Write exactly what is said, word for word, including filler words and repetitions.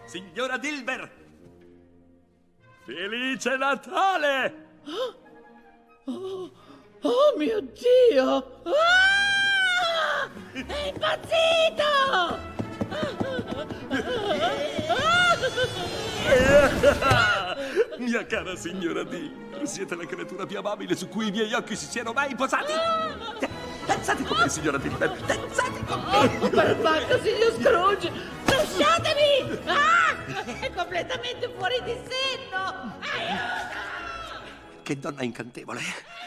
signora Dilber! Felice Natale! Oh, oh, oh mio Dio! Ah! È impazzito! Mia cara signora Dilber, siete la creatura più amabile su cui i miei occhi si siano mai posati! Danzate con me, signora Dilber! Danzate con me! Oh, perbacco, signor Scrooge! Lasciatemi! Ah! È completamente fuori di senno! Aiuto! Che donna incantevole!